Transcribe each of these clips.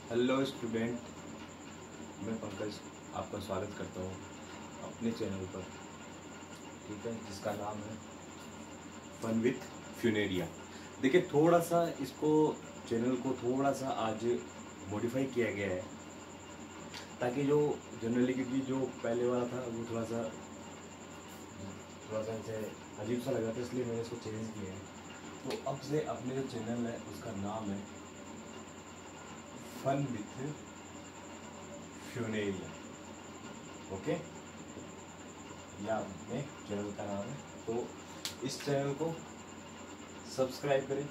Hello student, मैं पंकज आपका स्वागत करता हूँ अपने चैनल पर। ठीक है, जिसका नाम है फन विथ फ्यूनेरिया। देखिए, थोड़ा सा इसको चैनल को थोड़ा सा आज मॉडिफाई किया गया है, ताकि जो जनरली, क्योंकि जो पहले वाला था वो थोड़ा सा ऐसे अजीब सा लगा था, इसलिए मैंने इसको चेंज किया है। तो अब से अपने जो चैनल है उसका नाम है फन विथ फ्यूनेरिया। ओके, या अपने चैनल का नाम है। तो इस चैनल को सब्सक्राइब करें,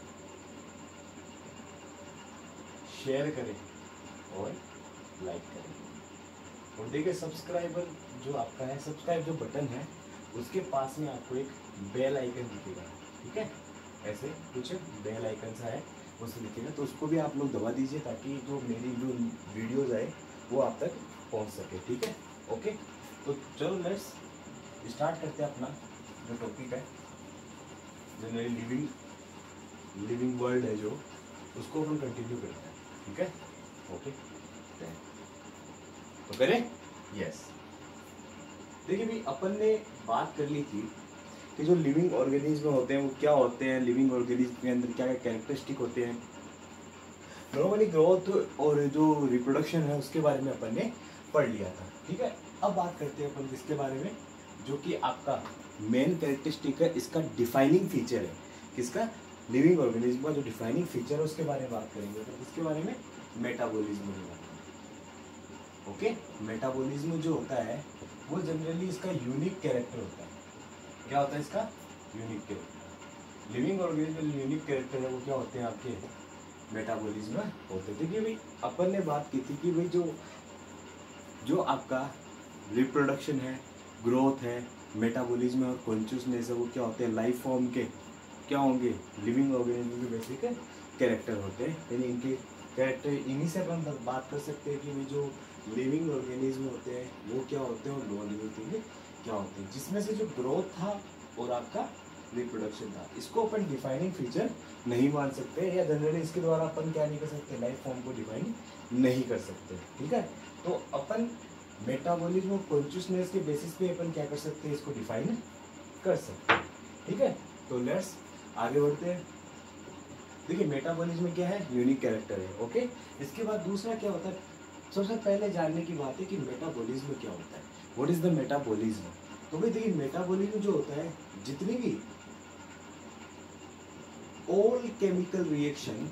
शेयर करें और लाइक करें। और देखिए, सब्सक्राइबर जो आपका है, सब्सक्राइब जो बटन है उसके पास में आपको एक बेल आइकन दिखेगा। ठीक है, ऐसे कुछ बेल आइकन सा है, उससे दिखेगा, तो उसको भी आप लोग दबा दीजिए, ताकि जो मेरी जो वीडियोज़ आए वो आप तक पहुंच सके। ठीक है, ओके। तो चलो लेट्स स्टार्ट करते हैं अपना जो टॉपिक है, जनरली लिविंग वर्ल्ड है जो, उसको अपन कंटिन्यू करते हैं। ठीक है, ओके, तो करें। यस, देखिए भाई, अपन ने बात कर ली थी कि जो लिविंग ऑर्गेनिज्म होते हैं वो क्या होते हैं, लिविंग ऑर्गेनिज्म के अंदर क्या क्या कैरेक्टरिस्टिक होते हैं, नॉर्मली ग्रोथ और जो रिप्रोडक्शन है उसके बारे में अपन ने पढ़ लिया था। ठीक है, अब बात करते हैं अपन किसके बारे में, जो कि आपका मेन कैरेक्टरिस्टिक है, इसका डिफाइनिंग फीचर है। किसका? लिविंग ऑर्गेनिज्म का जो डिफाइनिंग फीचर है उसके बारे में बात करेंगे। तो इसके बारे में मेटाबॉलिज्म होगा। ओके, मेटाबॉलिज्म जो होता है वो जनरली इसका यूनिक कैरेक्टर होता है। क्या होता है इसका? Unique character. लिविंग ऑर्गेनिज्म जो यूनिक कैरेक्टर है वो क्या होते हैं? आपके मेटाबॉलिज्म होते हैं। देखिए भाई, अपन ने बात की थी कि भाई जो आपका रिप्रोडक्शन है, ग्रोथ है, मेटाबॉलिज्म और कॉन्शियसनेस है, वो क्या होते हैं? लाइफ फॉर्म के क्या होंगे? लिविंग ऑर्गेनिज्म के बेसिक कैरेक्टर होते हैं। यानी इनके कैरेक्टर, इन्हीं से अपन बात कर सकते हैं कि भाई जो लिविंग ऑर्गेनिज्म होते हैं वो क्या होते हैं और नॉन लिविंग क्या होते हैं, जिसमें से जो ग्रोथ था और आपका रिप्रोडक्शन था, इसको अपन डिफाइनिंग फीचर नहीं मान सकते, या जनरली इसके द्वारा अपन क्या नहीं कर सकते? लाइफ फॉर्म को डिफाइन नहीं कर सकते। ठीक है, तो अपन मेटाबॉलिज्म और कॉन्शियसनेस के बेसिस पे अपन क्या कर सकते हैं? इसको डिफाइन कर सकते हैं। ठीक है, तो लेट्स आगे बढ़ते हैं। देखिए, मेटाबॉलिज्म क्या है? यूनिक कैरेक्टर है। ओके, इसके बाद दूसरा क्या होता है? सबसे पहले जानने की बात है कि मेटाबॉलिज्म क्या होता है। What is the metabolism? तो भाई देखिए, मेटाबॉलिज्म जो होता है, जितनी भी all chemical reaction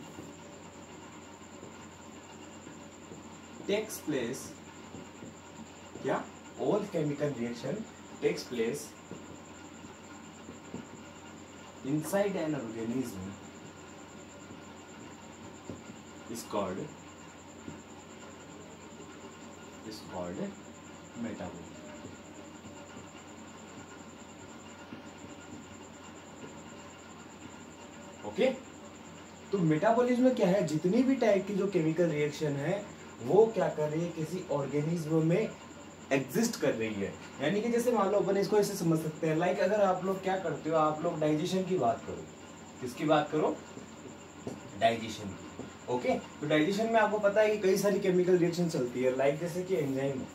takes place, क्या? All chemical reaction takes place inside an organism is called metabolism. Okay, तो मेटाबॉलिज्म क्या है? जितनी भी टाइप की जो केमिकल रिएक्शन है वो क्या कर रही है? किसी ऑर्गेनिज्म में एग्जिस्ट कर रही है। यानी कि जैसे मान लो, अपन इसको ऐसे समझ सकते हैं, लाइक अगर आप लोग क्या करते हो, आप लोग डाइजेशन की बात करो। किसकी बात करो? डाइजेशन की। ओके, तो डाइजेशन में आपको पता है कि कई सारी केमिकल रिएक्शन चलती है, लाइक जैसे कि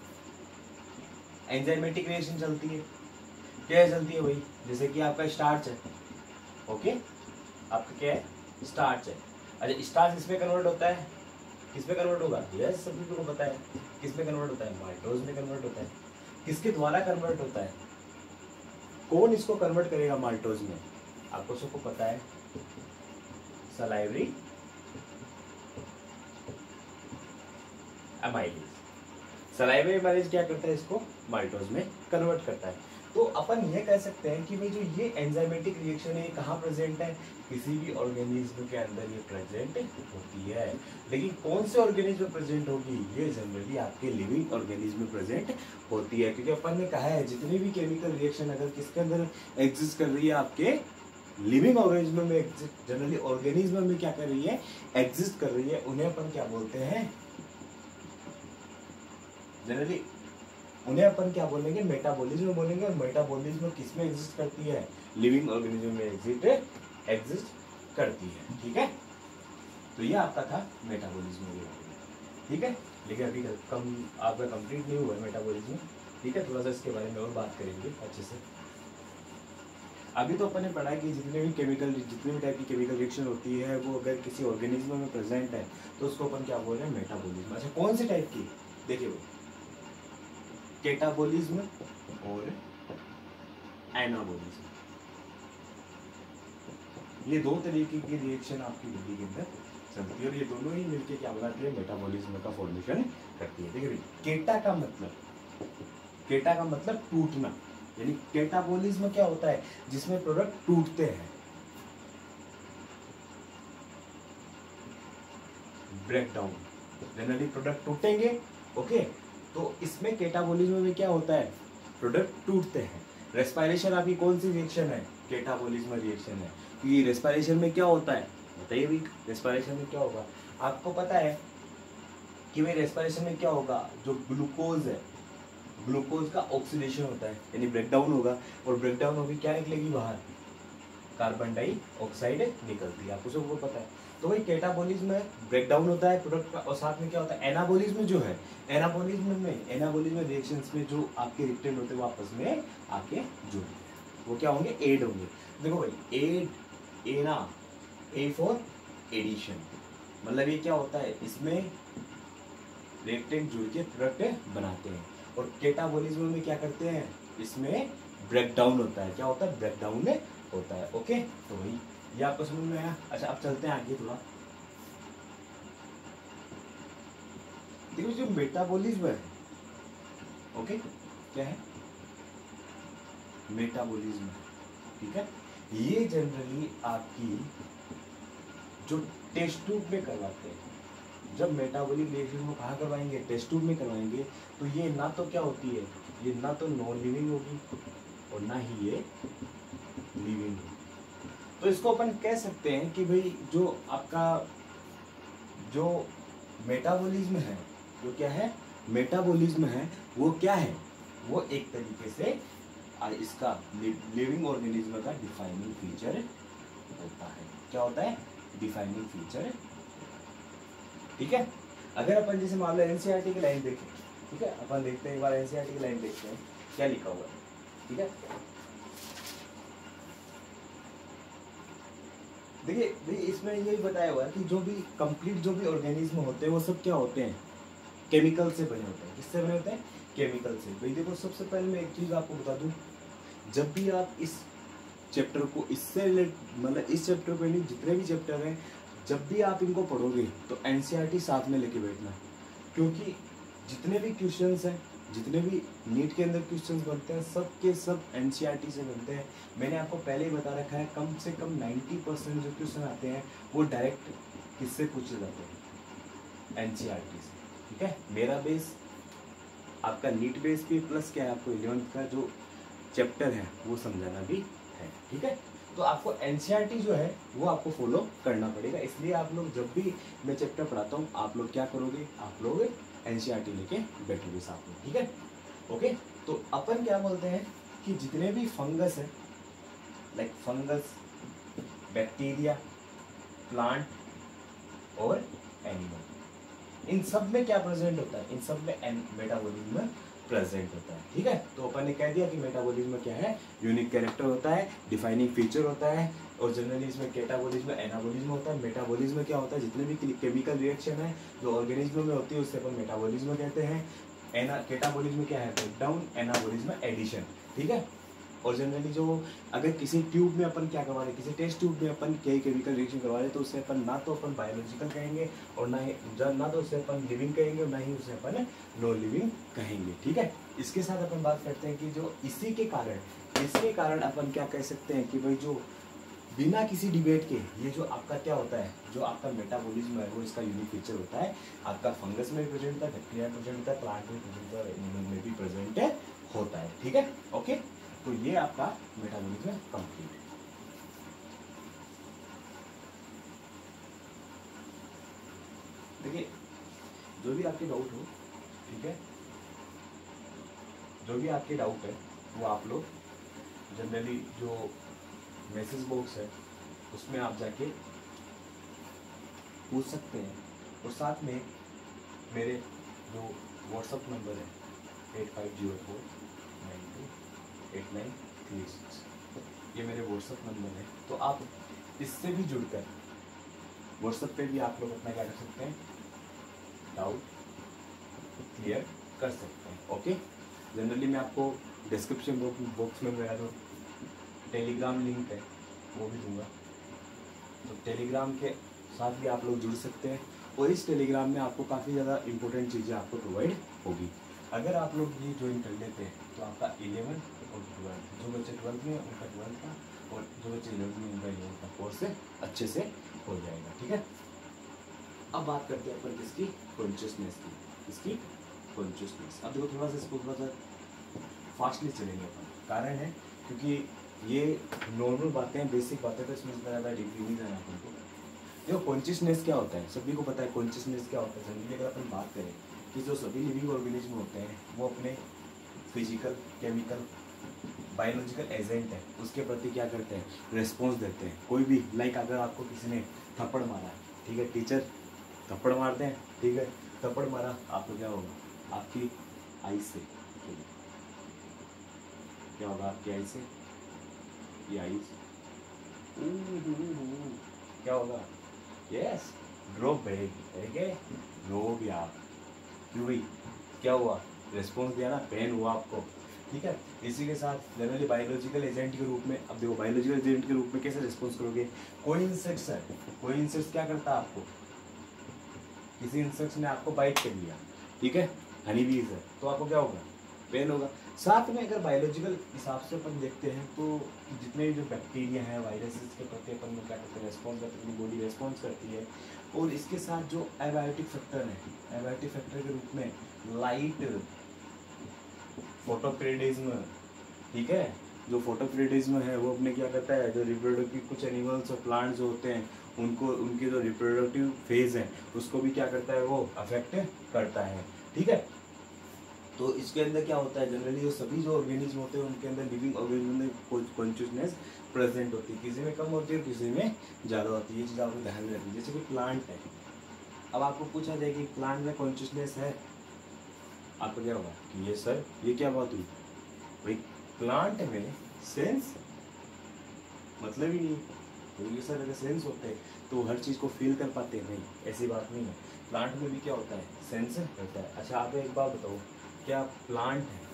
एंजाइमेटिक रिएक्शन चलती है। क्या चलती है भाई? जैसे कि आपका स्टार्च है। ओके, आपका क्या है? स्टार्च है। अच्छा, स्टार्च इसमें कन्वर्ट होता है, किसमें कन्वर्ट होगा? यस, सभी को पता है किसमें कन्वर्ट होता है? माल्टोज में कन्वर्ट होता है। किसके द्वारा कन्वर्ट होता है? कौन इसको कन्वर्ट करेगा माल्टोज में? आपको सबको पता है, सलाइवरी अमाइलेज। सलाइवरी अमाइलेज क्या करता है? इसको माल्टोज में कन्वर्ट करता है। तो अपन ये कह सकते हैं कि भाई जो ये एंजाइमेटिक रिएक्शन है, ये कहाँ प्रेजेंट है? किसी भी ऑर्गेनिज्म के अंदर ये प्रेजेंट होती है। लेकिन कौन से ऑर्गेनिज्म में प्रेजेंट होगी? ये जनरली आपके लिविंग ऑर्गेनिज्म में प्रेजेंट होती है, क्योंकि अपन ने कहा है जितनी भी केमिकल रिएक्शन अगर किसके अंदर एग्जिस्ट कर रही है? आपके लिविंग ऑर्गेनिज्म में, जनरली ऑर्गेनिज्म में क्या कर रही है? एग्जिस्ट कर रही है। उन्हें अपन क्या बोलते हैं? जनरली उन्हें अपन क्या बोलेंगे? मेटाबॉलिज्म बोलेंगे। और मेटाबॉलिज्म किसमें एग्जिस्ट करती है? लिविंग ऑर्गेनिज्म में एग्जिस्ट करती है। ठीक है, तो ये आपका था मेटाबॉलिज्म के बारे में। ठीक है, लेकिन अभी कम आपका कंप्लीट नहीं हुआ है मेटाबॉलिज्म, ठीक है, थोड़ा सा इसके बारे में और बात करेंगे अच्छे से। अभी तो अपन ने पढ़ा है कि जितने भी टाइप की केमिकल रिएक्शन होती है वो अगर किसी ऑर्गेनिज्म में प्रेजेंट है तो उसको अपन क्या बोल रहे हैं, मेटाबॉलिज्म। अच्छा, कौन से टाइप की, देखिए वो कैटाबॉलिज्म और एनाबॉलिज्म, ये दो तरीके की रिएक्शन आपकी बॉडी के अंदर चलती है और ये दोनों ही मिलकर क्या बनाती है, मेटाबॉलिज्म का फॉर्मेशन करती है। देखिए केटा का मतलब टूटना, यानी कैटाबॉलिज्म क्या होता है, जिसमें प्रोडक्ट टूटते हैं, ब्रेक डाउन, जनरली प्रोडक्ट टूटेंगे। ओके, तो इसमें कैटाबॉलिज्म में क्या होता है, प्रोडक्ट टूटते हैं। रेस्पिरेशन आपकी कौन सी रिएक्शन है, कैटाबॉलिज्म रिएक्शन है। ये रेस्पिरेशन में क्या होता है, बताइए भी, रेस्पिरेशन में क्या होगा, आपको पता है कि भाई रेस्पिरेशन में क्या होगा, जो ग्लूकोज है, ग्लूकोज का ऑक्सीडेशन होता है, यानी ब्रेकडाउन होगा, और ब्रेकडाउन होगी क्या निकलेगी बाहर, कार्बन डाइऑक्साइड निकलती है, आपको सबको पता है। तो वही कैटाबॉलिज्म में ब्रेकडाउन होता है प्रोडक्ट का, और साथ में क्या होता है, एनाबॉलिज्म जो है, एनाबॉलिज्म रिएक्शंस में जो आपके रिएक्टेंट होते हैं वो आपस में आके जुड़ते हैं, वो क्या होंगे, एड होंगे। देखो भाई, एड, एना, ए फॉर एडिशन, मतलब ये क्या होता है, इसमें रिएक्टेंट जुड़ के प्रोडक्ट बनाते हैं। और कैटाबॉलिज्म में क्या करते हैं, इसमें ब्रेकडाउन होता है, क्या होता है, ब्रेकडाउन होता है। ओके, तो वही ये आपको समझ में आया। अच्छा, अब चलते हैं आगे थोड़ा। देखो जो मेटाबॉलिज्म है, ओके, क्या है, मेटाबॉलिज्म, ठीक है, ये जनरली आपकी जो टेस्ट ट्यूब में करवाते हैं, जब मेटाबॉलिक रिएक्शन को कहाँ करवाएंगे, टेस्ट ट्यूब में करवाएंगे, तो ये ना तो क्या होती है, ये ना तो नॉन लिविंग होगी और ना ही ये लिविंग होगी। तो इसको अपन कह सकते हैं कि भाई जो आपका जो मेटाबॉलिज्म है, जो क्या है, मेटाबॉलिज्म है, वो क्या है, वो एक तरीके से इसका लिविंग ऑर्गेनिज्म का डिफाइनिंग फीचर होता है। क्या होता है, डिफाइनिंग फीचर, ठीक है। अगर अपन जैसे मान लो एनसीईआरटी की लाइन देखें, ठीक है, अपन देखते हैं एक बार एनसीईआरटी की लाइन देखते हैं क्या लिखा हुआ है, ठीक है। देखिए इसमें यही बताया हुआ है कि जो भी कंप्लीट जो भी ऑर्गेनिज्म होते हैं वो सब क्या होते हैं, केमिकल से बने होते हैं। किससे बने होते हैं, केमिकल से। भाई देखो, सबसे पहले मैं एक चीज आपको बता दूं, जब भी आप इस चैप्टर को इससे मतलब इस चैप्टर को नहीं, जितने भी चैप्टर हैं, जब भी आप इनको पढ़ोगे तो एनसीईआरटी साथ में लेके बैठना, क्योंकि जितने भी क्वेश्चंस हैं, जितने भी नीट के अंदर क्वेश्चंस बनते हैं, सब के सब एनसीईआरटी से बनते हैं। मैंने आपको पहले ही बता रखा है, कम से कम 90% जो क्वेश्चन आते हैं वो डायरेक्ट किससे पूछे जाते हैं, एनसीईआरटी से, ठीक है। मेरा बेस आपका नीट बेस भी प्लस क्या है, आपको 11th का जो चैप्टर है वो समझाना भी है, ठीक है। तो आपको एनसीईआरटी जो है वो आपको फॉलो करना पड़ेगा। इसलिए आप लोग जब भी मैं चैप्टर पढ़ाता हूँ, आप लोग क्या करोगे, आप लोग एनसीईआरटी लेके बैठोगे साथ में, ठीक है। ओके, तो अपन क्या बोलते हैं कि जितने भी फंगस है, लाइक फंगस, बैक्टीरिया, प्लांट और एनिमल, इन सब में क्या प्रेजेंट होता है, इन सब में मेटाबॉलिज्म प्रेजेंट होता है, ठीक है। तो अपन ने कह दिया कि मेटाबॉलिज्म क्या है, यूनिक कैरेक्टर होता है, डिफाइनिंग फीचर होता है, और जनरली इसमें कैटाबॉलिज्म, एनाबॉलिज्म होता है। मेटाबॉलिज्म क्या होता है, जितने भी केमिकल रिएक्शन है जो ऑर्गेनिज्म में होती है उससे अपन मेटाबॉलिज्म कहते हैं। कैटाबॉलिज्म क्या है, ब्रेकडाउन, एनाबॉलिज्म एडिशन, ठीक है। और जनरली जो अगर किसी ट्यूब में अपन क्या करवा रहे, किसी टेस्ट ट्यूब में अपन कई केमिकल रिएक्शन करवा रहे, तो उससे अपन ना तो अपन बायोलॉजिकल कहेंगे और ना तो उससे अपन लिविंग कहेंगे और ना ही उससे अपन नॉन लिविंग कहेंगे, ठीक है। इसके साथ अपन बात करते हैं कि जो इसके कारण अपन क्या कह सकते हैं कि भाई जो बिना किसी डिबेट के ये जो आपका क्या होता है, जो आपका मेटाबॉलिज्म है वो इसका यूनिक फीचर होता है। आपका फंगस में प्रेजेंट होता है, बैक्टीरिया में प्रेजेंट होता है, प्लांट में प्रेजेंट होता है, एनिमल में भी प्रेजेंट होता है, ठीक है। ओके, तो ये आपका मेटाबॉलिज्म कंप्लीट। देखिए जो भी आपके डाउट हो, ठीक है, जो भी आपके डाउट है वो आप लोग जनरली जो मैसेज बॉक्स है उसमें आप जाके पूछ सकते हैं। और साथ में मेरे जो व्हाट्सअप नंबर है 8504928936, ये मेरे व्हाट्सअप नंबर है। तो आप इससे भी जुड़कर व्हाट्सएप पे भी आप लोग अपना क्या कर सकते हैं, डाउट क्लियर कर सकते हैं। ओके, जनरली मैं आपको डिस्क्रिप्शन बॉक्स में मेरा जो टेलीग्राम लिंक है वो भी दूंगा, तो टेलीग्राम के साथ भी आप लोग जुड़ सकते हैं। और इस टेलीग्राम में आपको काफ़ी ज़्यादा इंपॉर्टेंट चीज़ें आपको प्रोवाइड होगी। अगर आप लोग ये ज्वाइन कर लेते हैं तो आपका 11 और 12, जो बच्चे 12th में उनका 12th का, और जो बच्चे 11th में उनका 11th का कोर्स अच्छे से हो जाएगा। ठीक है, अब बात करते हैं अपन किसकी, कॉन्शियसनेस की। इसकी कॉन्शियसनेस, अब देखो थोड़ा सा इसको थोड़ा सा फास्टली चलेंगे अपन। कारण है क्योंकि ये नॉर्मल बातें हैं, बेसिक बातें, तो इसमें ज़्यादा डीपली नहीं जाना अपन को। देखो कॉन्शियसनेस क्या होता है, सभी को पता है कॉन्शियसनेस क्या होता है। जनरली अगर अपन बात करें कि जो सभी लिविंग ऑर्गेनिज्म होते हैं वो अपने फिजिकल, केमिकल, बायोलॉजिकल एजेंट है उसके प्रति क्या करते हैं, रिस्पॉन्स देते हैं। कोई भी लाइक अगर आपको किसी ने थप्पड़ मारा, ठीक है, टीचर थप्पड़ मारते हैं, ठीक है, थप्पड़ मारा, आपको क्या होगा, आपकी आई से क्या होगा, आपकी आई से, ये आई क्या होगा, यस ड्रॉप बढ़ेगी, रो हो गया आप, क्यों भाई, क्या हुआ, रिस्पॉन्स दिया ना, पेन हुआ आपको। ठीक है, इसी के साथ जनरली बायोलॉजिकल एजेंट के रूप में, अब देखो बायोलॉजिकल एजेंट के रूप में कैसे रिस्पॉन्स करोगे, कोई इंसेक्ट्स है, कोई इंसेक्ट्स क्या करता है आपको, किसी इंसेक्ट्स ने आपको बाइट कर लिया, ठीक है, हनी बीज है, तो आपको क्या होगा, पेन होगा। साथ में अगर बायोलॉजिकल हिसाब से अपन देखते हैं तो जितने भी जो बैक्टीरिया हैं, वायरसेस के प्रति अपन में क्या करते हैं, रेस्पॉन्स करते हैं, अपनी बॉडी रेस्पॉन्स करती है। और इसके साथ जो एबायोटिक फैक्टर है, एबायोटिक फैक्टर के रूप में लाइट, फोटोपीरियडिज्म, ठीक है, जो फोटोपीरियडिज्म है वो अपने क्या करता है, जो रिप्रोडक्टिव कुछ एनिमल्स और प्लांट्स जो होते हैं उनको, उनके जो रिप्रोडक्टिव फेज है उसको भी क्या करता है, वो अफेक्ट करता है। ठीक है, तो इसके अंदर क्या होता है, जनरली जो सभी जो ऑर्गेनिज्म होते हैं उनके अंदर, लिविंग ऑर्गेनिज्म में कॉन्शियसनेस प्रेजेंट होती है, किसी में कम होती है, किसी में ज़्यादा होती है। ये चीज़ आपको ध्यान में रखनी है। जैसे कि प्लांट है, अब आपको पूछा जाए कि प्लांट में कॉन्शियसनेस है, आपको क्या होगा कि ये सर ये क्या बात हुई भाई, प्लांट में सेंस मतलब ही नहीं, तो ये सर अगर सेंस होते हैं तो हर चीज़ को फील कर पाते हैं, नहीं, ऐसी बात नहीं है। प्लांट में भी क्या होता है, सेंस होता है। अच्छा आप एक बात बताओ, क्या प्लांट है